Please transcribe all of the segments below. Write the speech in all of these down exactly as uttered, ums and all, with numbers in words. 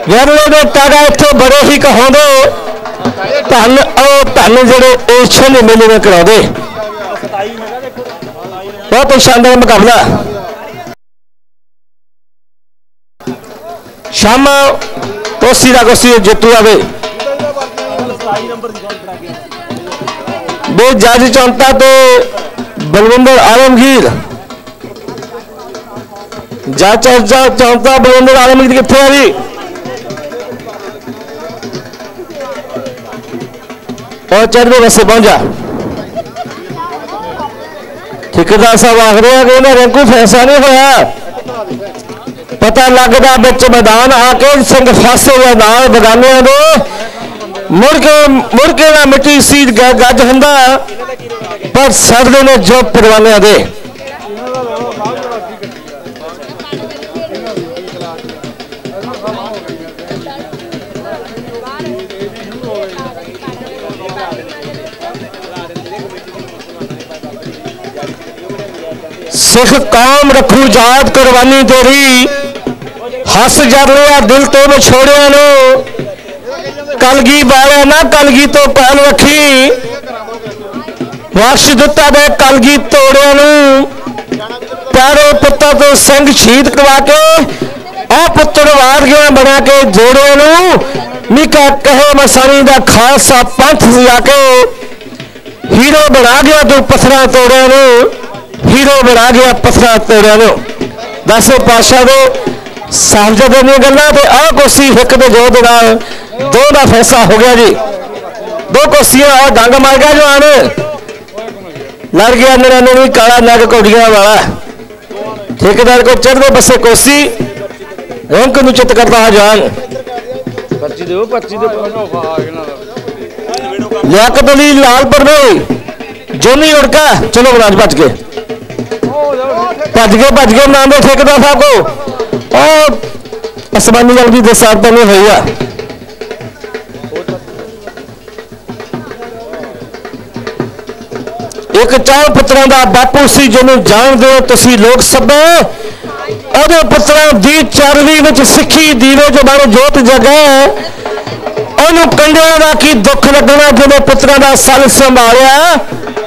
वेरले दे taiga इत्थे बड़े ही कहांदे धन ओ धन जेडे एशियन मेले में कराते। बहुत ही शानदार मुकाबला। शामा कोसी का कोसी जितू आवे बे जज चौंता तो बलविंदर आलमगीर जज चौंता बलविंदर आलमगीर कितने आ जी और चढ़वे बसे पहुंचा। ठेकेदार साहब आखते हैं कि इन्हें रिंकू फैसला नहीं होया पता लगता बिच मैदान आके सिंह फासे नाल बगानिया दे मुड़ के मुड़ के ना मिट्टी सीध गज हुंदा पर सड़दे ने जो परवानिया दे। सिख कौम रखू जात कुर्बानी तेरी हस जर लिया दिल तो मैं छोड़िया नो कलगी बाया ना कलगी तो पहल रखी बख्श दिता दे कलगी तोड़िया नो प्यारे पुत्तर तो सिंह शहीद करवा के आ पुत्र वार गया बना के जोड़िया नो निका कहे मसानी का खालसा पंथ सजा के हीरो बना गया तू पत्थर तोड़िया नो हीरो बना गया पत्थर तोड़िया नो। दसवें पातशाह दे साहबजादे दी गल्लां ते आ कोसी हिक दे जो दे नाल दो का फैसला हो गया जी। दो कोसियां और डंग मार गया जो आने लड़ गया निन्यानवे काला नग घोड़ियां वाला। ठेकेदार को चढ़ते बसे कोसी रंक नूं चित करता है जान लियाकत अली लालपुर में जोनी उड़का चलो बराज भज के भज के भज के नाम दे ठेकेदार साहब को और आसमानी जल्दी दे साथ बने हुई है। एक चार पुत्रों का बापू सी जिन्होंने जानते हो तुसी लोक सभा और पुत्रों की चारवी में सिखी दीवे जो बारे जोत जगह उन्होंने कंडिया का की दुख लगना जो पुत्रों का सल संभालिया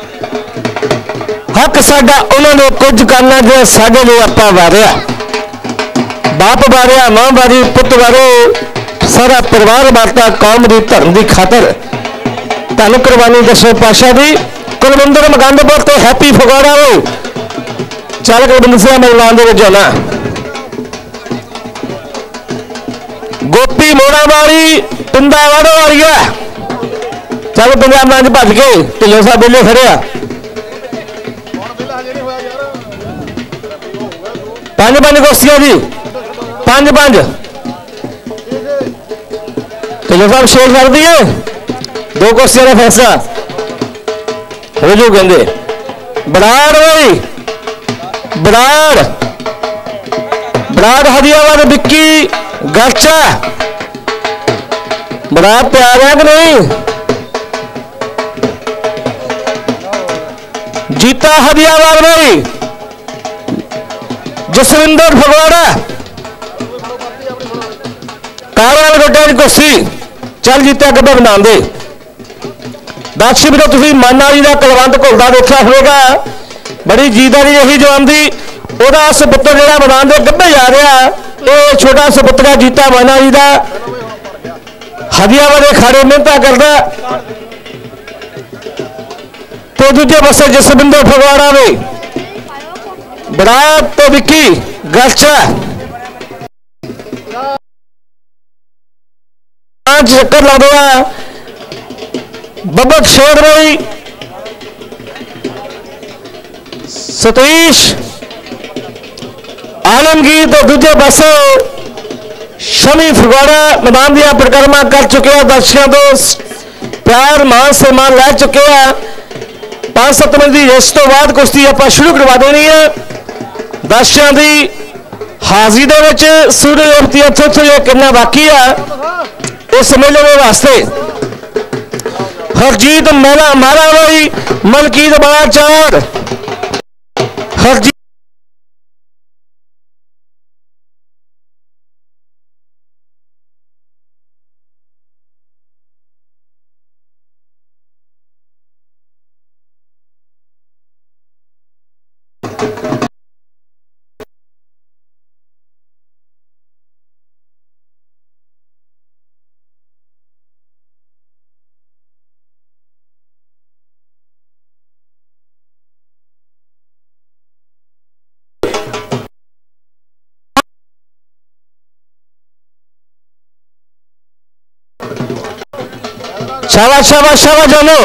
हक साडा उन्होंने कुछ करना जो साडे लिए आपा वारिया बाप वारिया मां वारी पुत वारे सारा परिवार वारता कौम की धर्म की खातर धन कुर्बानी दसवें पातशाह की कुलविंदर मगंदपुर तो हैप्पी फगवाड़ा हो चल कुलविंदर सिंह मैदान के जाना गोपी मोड़ा वाली पिंडा वाड़ो वाली है चल पंजाब मंच भज के ढिल्लो साहब बेले खड़े आ पांच पांच कुर्सियां जी पांच पांच ढिल्लो साहब शेर कर दिए दो कुर्सियां का फैसला हो जो कहते बराड़ भाई बराड़ बराड़ हरियावाद बिक्की गलचा बराड़ तैयार है कि नहीं जीता हरियावाद भाई जसविंदर फगवाड़ा कारोबार गोड्डा की कुर्सी चल जीता कदम बना दे दस भी तो मन वाली का कलवंत घुलता देखा होगा बड़ी जीदारी रही जो आंदी ओदा सपुत्र जो मैदान के गब्बे जा रहा ये छोटा सपुत्रा जीता माना जी का हदिया वाले खाड़े मेहनत करता तो दूजे पासे जसविंदर फगवाड़ा में बराड़ तो विक्की गलचा चक्कर ला दो बबक शेर रही सतीश आलमगीर तो दूजे पासे शमी फगवाड़ा मैदान दिया परिक्रमा कर चुके हैं दर्शकों तो प्यार मान सम्मान लै चुके हैं पांच सत्त मिनट की इस तो बाद कुश्ती आप शुरू करवा देनी है दर्शकों की हाजिरी दे सूर्य अख्तियार करना बाकी है इस मेले वास्ते हरजीत मेला मारा भाई मलकीत बड़ा चार हरजीत शाबाश शाबाश शाबाश जानो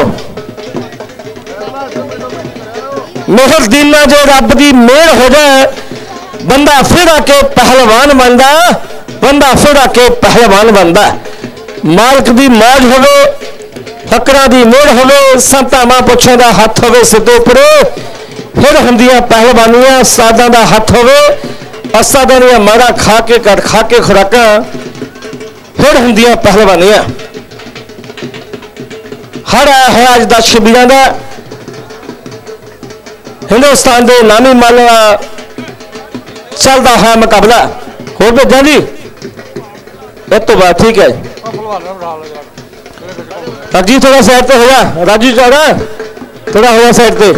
मेहर दीना जो रब की मेहर हो जाए बंदा फिर आके पहलवान बनता बंदा फिर आके पहलवान बनता मालक की मौज हो फकरा की मोड़ हो संतां महापुरुषों का हथ हो सिद्धो परो फिर होंदियां पहलवानियां सादा का हथ हो असादा दियां माड़ा खा के कट खा के खुराकां फिर होंदियां पहलवानियां हर आया है अज दस छब्बियां का हिंदुस्तान के नामी माला चलता है मुकाबला हो भेजा जी इस तो बाद ठीक है राजू थोड़ा साइड पे होगा राजू चौड़ा थोड़ा होगा साइड पे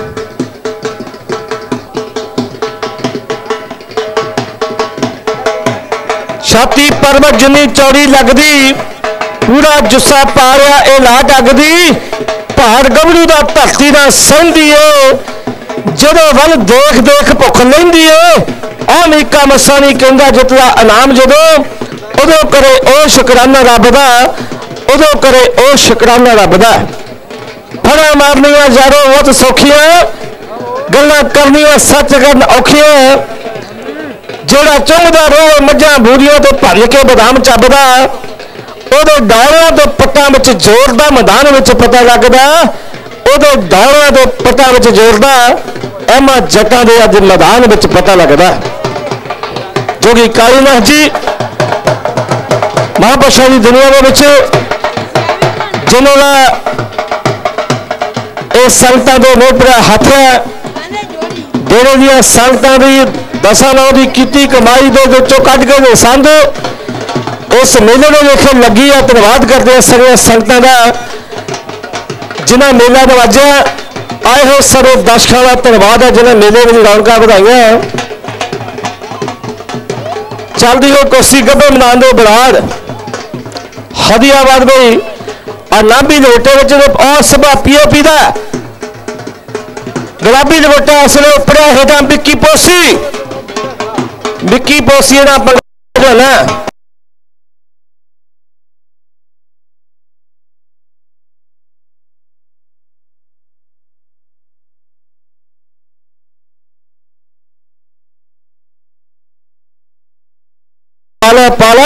छाती परबत जिन्नी चौड़ी लगदी पूरा जुस्सा पा रहा ये ला डगदी पहाड़ गबड़ू का धरती ना सहदी है जदों वल देख देख भुख लैंदी है आ मीका मस्सा नहीं कहता जितला इनाम जदों उदों करे ओ शुकराना रब दा उदों करे ओ शुकराना रब दा फड़ा मारनियां यारों बहुत सौखियां गल्लां करनियां सच करन औखियां जोड़ा चुंगदा रोए मझां बूरियां तो भर के बदाम चबदा उदों दौड़ियां तो पट्टां विच जोर दा मैदान विच पता लगदा उदों दौड़ियां तो पट्टां विच जोर दा एमा जट्टां दे अज मैदान विच पता लगदा जोगी कालीनाथ जी महापुरुषों की दुनिया में जिन्होंने ये संगतां दे मोहरा हथ है डेरे दियां संगतां दी दसां नौ की कीती कमाई दे विचों कढ के संद उस मेले में वेखे लगी है धन्यवाद करते हैं सारियां संगतां दा जिन्हां मेला नवाजा आए हो सारे दर्शकों का धन्यवाद है जिन्हें मेले में रौनकां वधाईआं चलदी हो कोसी गब्बे मैदान दे बराड़ हदियाबाद गई और नाभी लपेटे और सभा पीओपी का गुलाबी लपेटा इसलिए उपड़िया हेठा बिक्की पोसी बिक्की पोसी ना पाला पाला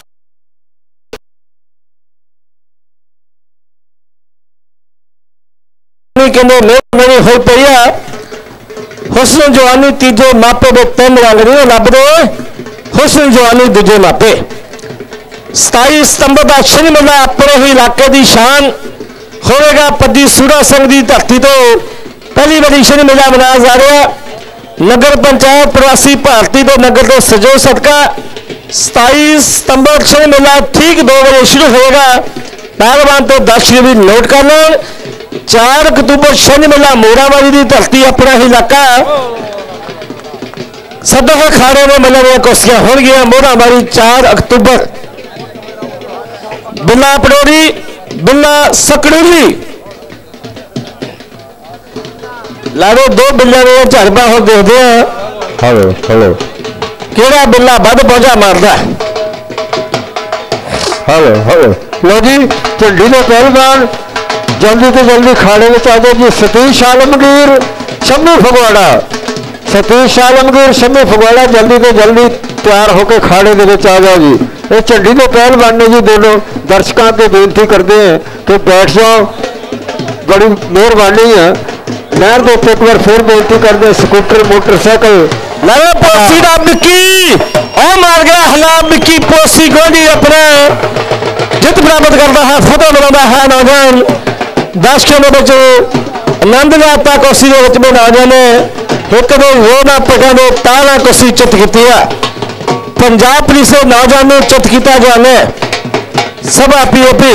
मेरी हो पई है हुस्न जवानी तीजे मापे दे तीन रंग नहीं लभदे हुस्न जवानी दूजे मापे सताई सितंबर का शनि मेला अपने ही इलाके की शान होगा पद्दी सूरा सिंह की धरती तो पहली बारी शनि मेला मनाया जा रहा नगर पंचायत प्रवासी भारती तो नगर के सजो सदका सताई सितंबर शनि मेला ठीक दो बजे शुरू होगा पहलवान तो दर्शक भी नोट कर लें चार अक्तूबर शनि मेला मोराबारी की धरती अपना ही इलाका सदो खाड़े में मेले में कुश्तियां हो गया मोराबारी चार अक्तूबर बिल्ला पड़ोरी बिल्ला सकड़ूली लाड़ो दो बिल्ला ने झड़पा हो देखते हैं हेलो हेलो केड़ा बिल्ला बद पौजा मारदा हेलो हेलो लो जी झंडी ने पहलवान जल्दी तो जल्दी खाड़े में आ जाओ जी सतीश आलमगीर शम्मी फगवाड़ा सतीश आलमगीर शम्मी फगवाड़ा जल्दी तो जल्दी तैयार होकर खाड़े के आ जाओ जी ये झंडी के पहलवान ने जी दोनों दर्शकों के बेनती करते हैं कि बैठ जाओ बड़ी मेहरबानी है नहर के एक बार फिर बेनती करते स्कूटर मोटरसाइकिल लगे पोसी का बिक्की और मार गया हला बिक्की पोसी गोली अपने जित प्राप्त करता है फतेह बनाता है नौजवान दर्शकों में बच्चे आनंद लिया कोसी के में नौजवान ने एक दो होना पटा दो ताला कोसी चित की पंजाब पुलिस नौजवान ने चित किया जाने सभा पीओपी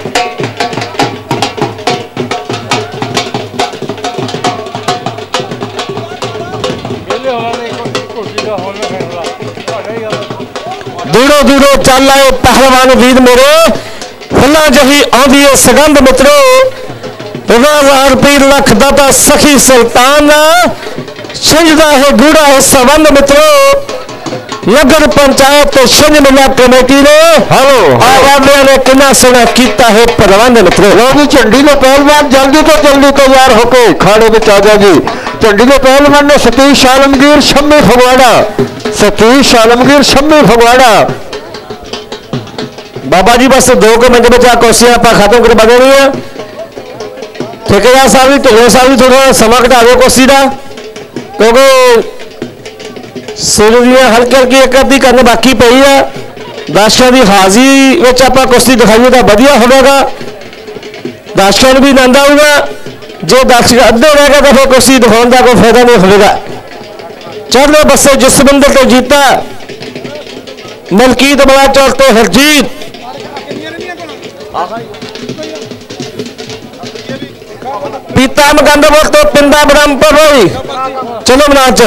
दूरों दूरों चल आए पहलवान वीर मेरे फुला जही आंदी है सगंध मित्रों हजार पीर लख दाता सखी सुल्तान सजदा है गूढ़ा है संबंध मित्रों नगर पंचायत तो छिंज मेला कमेटी ने हेलो आवामिया ने कितना सोना किया है प्रबंध मित्रों। लो जी झंडी ने पहलवान जल्दी तो जल्दी तैयार होके खाने में आ जाओ जी। झंडी ने पहलवान ने सतीश आलमगीर शम्मी फगवाड़ा, सतीश आलमगीर शम्मी फगवाड़ा। बाबा जी बस दो के मिनट बचा कुर्सियां आप खत्म करवा देनी है। ठेकेदार साहब भी ढिल्लों साहब भी थोड़ा समा घटा दो कुर्सी का, क्योंकि सूर्य हल्की हल्की एक अद्धी करने बाकी पई है। दर्शकों की हाजिरी में आप कुश्ती दिखाइए तो बढ़िया होगा, दर्शकों को भी आनंद आऊगा। जो दर्शक अद्धे रह गए तो फिर कुश्ती दिखाने का कोई फायदा नहीं होगा। चढ़ने बसे जिस बंदर तो जीता मलकीत बड़ा चौक तो हरजीत, पीता मगंदपुर तो पिंडा ब्रह्मपुर भाई चलो मनाच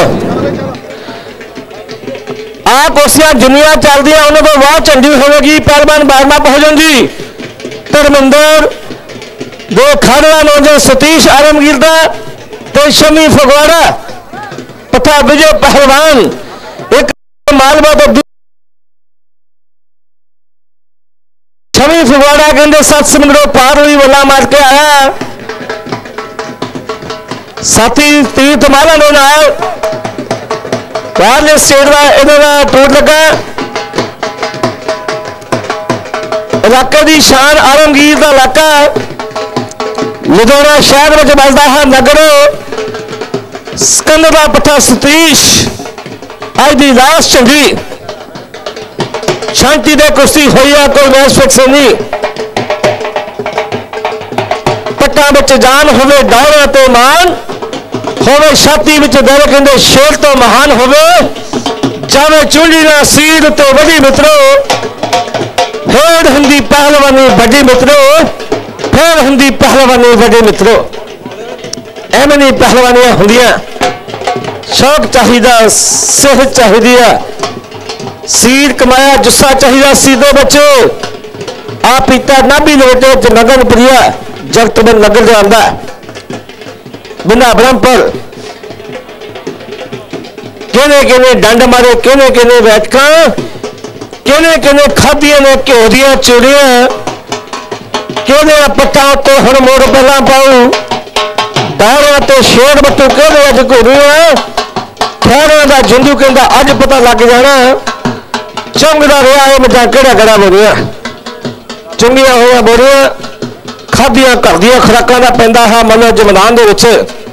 आ कुर्सियां जिन्नियां चल दी उन्होंने तो वाह झंडी होगी। पहलवान बारवा पहुंचेगी धर्मिंदर दो खाड़ा नौजवान सतीश आलमगीर का तो शमी फगवाड़ा तथा विजय पहलवान एक मालवा तो शमी फगवाड़ा कहते सत समुद्रों पार हुई वला मार के आया। साथी तीर्थ माला नो नाल स्टेट का इन्होंने टूट लगा। इलाके की शान आलमगीर का इलाका लुधियाना शहर में बसता है नगर सिकंदर का पट्ठा सतीश अज की लास्ट झंडी शांति दे कुश्ती हुई है, कोई मैच फिक्स नहीं। पट्टा बच्चे जान होवे दौड़ा ते मान होवे छाती विच दर कहंदे शेर तो महान होवे जावे चुंडी ना सीध तो बड़ी मित्रों फेर हुंदी पहलवानी बड़ी मित्रों फेर हुंदी पहलवानी बड़ी मित्रों। एवं पहलवानियां हुंदियां शौक चाहिदा सेहत चाहिदी है सीध कमाया जुस्सा चाहिदा सीधो बच्चो आ पीता ना भी लोटे च नगन प्रिया जगत में नगर जांदा बिना ब्रह्मपुर कहने कहने डंड मारे कहने कहने बैठका कहने कहने खादियां ने घ्यो दियां चूड़ियां कहने पट्टा तो हर मोड़ पहला पाऊ दारा तो शेर बट्टू कहने अज घोड़ियां खैर का जिंदू कहता अज पता लग जाना चंगदा रहा है मजा केड़ा केड़ा बोरिया चुंगिया हुई बोरिया खादियां घर दियां खुराकां दा पैंदा है मनो जमनान दे विच।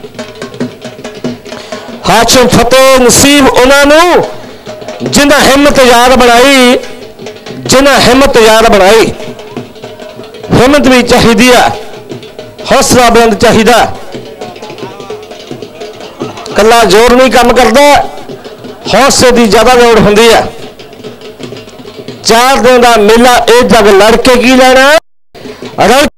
हाशिम फतेह नसीब उन्होंने जिन्हें हिम्मत यार बनाई जिन्हें हिम्मत यार बनाई हिम्मत भी चाहिए हौसला बुलंद चाहिए कला जोर नहीं काम करता हौसले की ज्यादा लोड़ होंगी है। चार दिन का मेला ये जग लड़के की लेना रल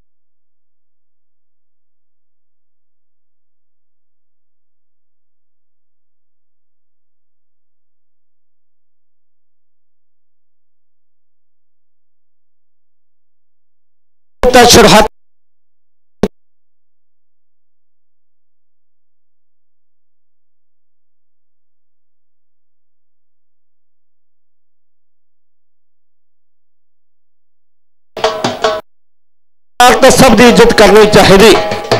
शुरुआत तो सब की इज्जत करनी चाहिए।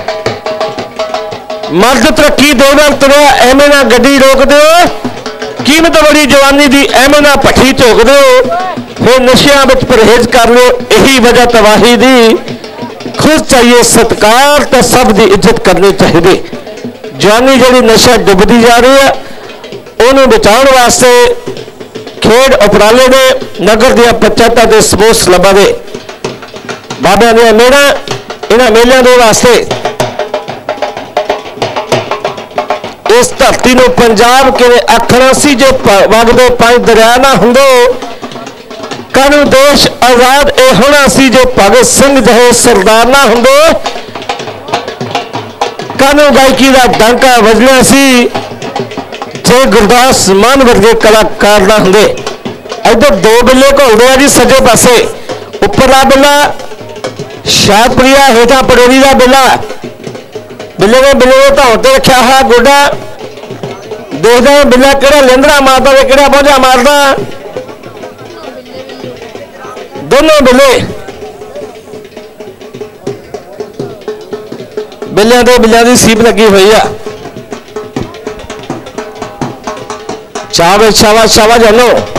मर्द तरक्की दो बार तुरया एवं ना गड्डी रोक दो कीमत बड़ी जवानी की एवं ना भट्ठी झोक दो फिर नशिया में परहेज कर लो यही वजह तबाही दी। खुद चाहिए सत्कार तो सब की इज्जत करनी चाहिए। जवानी जी नशा डुबती जा रही है उन्होंने बचाने वास्ते खेड उपराले ने नगर दिया पंचायतों के स्पोर्ट्स क्लबों के बाबा ने मेला इन्होंने मेलों के वास्ते इस धरती को पंजाब के आखना सी जो वगदे पांच दरिया ना होंगे कानू देश आजाद यह होना सी जो भगत सिंह जहे सरदार ना होंगे कानू गायकी का डांका वजना सी जो गुरदास मान वर्गे कलाकार ना होंगे। इधर दो बिल्ले घुलते हैं जी सज्जे पासे उपरला बिल्ला शाहपुरिया हेठा पड़ोरी का बिल्ला बिल्ले ने बिल्ले ने धाउन ते रखा है गोडा देखते हैं बिल्ला केड़ा लेंदरा मारता है केड़ा बोझा मारता। दोनों बिल्ले बिल्लियां तो बिल्लियां की सीप लगी हुई है। चावे शाबाश शाबाश जानो